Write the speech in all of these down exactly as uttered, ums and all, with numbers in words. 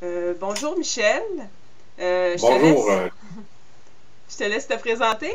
Euh, bonjour Michel. Euh, je te Bonjour. laisse, euh, je te laisse te présenter.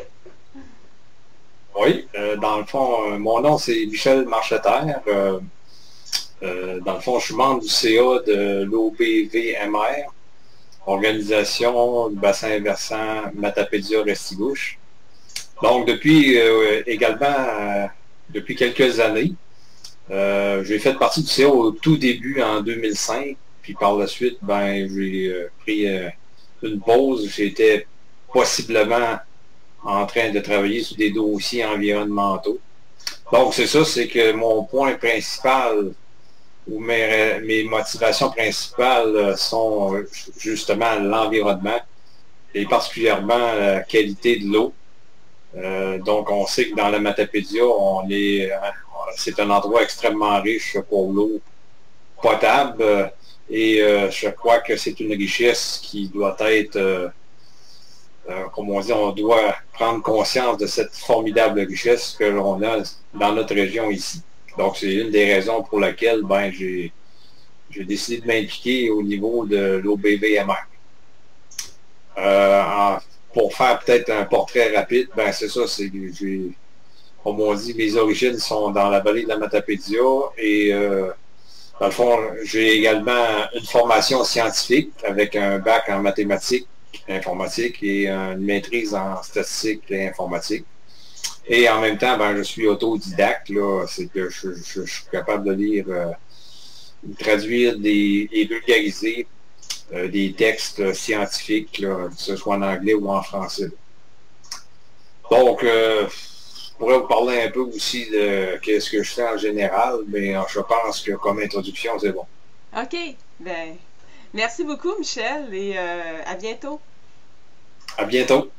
oui, euh, dans le fond, euh, mon nom c'est Michel Marcheterre. Euh, euh, dans le fond, je suis membre du C A de l'O B V M R, Organisation du bassin versant Matapédia-Restigouche. Donc, depuis euh, également, euh, depuis quelques années, euh, j'ai fait partie du C A au tout début en deux mille cinq, puis par la suite, ben, j'ai euh, pris euh, une pause. J'étais possiblement en train de travailler sur des dossiers environnementaux. Donc, c'est ça, c'est que mon point principal ou mes, mes motivations principales euh, sont euh, justement l'environnement et particulièrement la qualité de l'eau. Euh, donc, on sait que dans la Matapédia, on est, euh, c'est un endroit extrêmement riche pour l'eau potable euh, et euh, je crois que c'est une richesse qui doit être euh, euh, comme on dit, on doit prendre conscience de cette formidable richesse que l'on a dans notre région ici. Donc, c'est une des raisons pour laquelle ben, j'ai j'ai décidé de m'impliquer au niveau de l'O B V M R. Euh, en- pour faire peut-être un portrait rapide, ben c'est ça, c'est que j'ai, comme on dit, mes origines sont dans la vallée de la Matapédia et euh, dans le fond, j'ai également une formation scientifique avec un bac en mathématiques informatique et une maîtrise en statistique et informatique. Et en même temps, ben, je suis autodidacte, là, c'est que je, je- je suis capable de lire, euh, de traduire des, et vulgariser euh, des textes scientifiques, là, que ce soit en anglais ou en français. Donc, euh, je pourrais vous parler un peu aussi de ce que je fais en général, mais euh, je pense que comme introduction, c'est bon. OK. Ben, merci beaucoup Michel et euh, à bientôt. À bientôt.